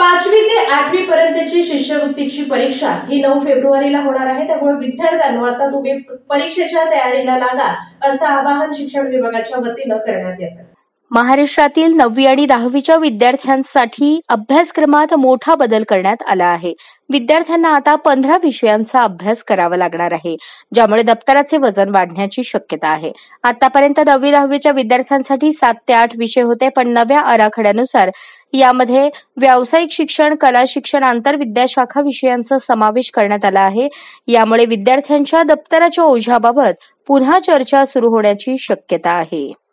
5वी ते 8वी पर्यंतची शिष्यवृत्तीची परीक्षा ही 9 फेब्रुवारीला होणार आहे। त्यामुळे विद्यार्थ्यांनो आता तुम्ही परीक्षेच्या तयारीला लागा असं आवाहन शिक्षण विभागाच्या वतीनं करण्यात येतं। महाराष्ट्रातील 9वी आणि 10वीच्या विद्यार्थ्यांसाठी अभ्यासक्रमात मोठा बदल करण्यात आला आहे। विद्यार्थ्यांना आता 15 विषयांचा अभ्यास करावा लागणार आहे, ज्यामुळे दप्तराचे वजन वाढण्याची शक्यता आहे। आतापर्यंत 9वी 10वीच्या विद्यार्थ्यांसाठी 7 ते 8 विषय होते, पण नव्या आराखड्यानुसार यामध्ये व्यावसायिक शिक्षण, कला शिक्षण, आंतरविद्याशाखा विषयांचा समावेश करण्यात आला आहे। यामुळे विद्यार्थ्यांच्या दप्तराच्या ओझ्याबाबत पुन्हा चर्चा सुरू होण्याची शक्यता आहे।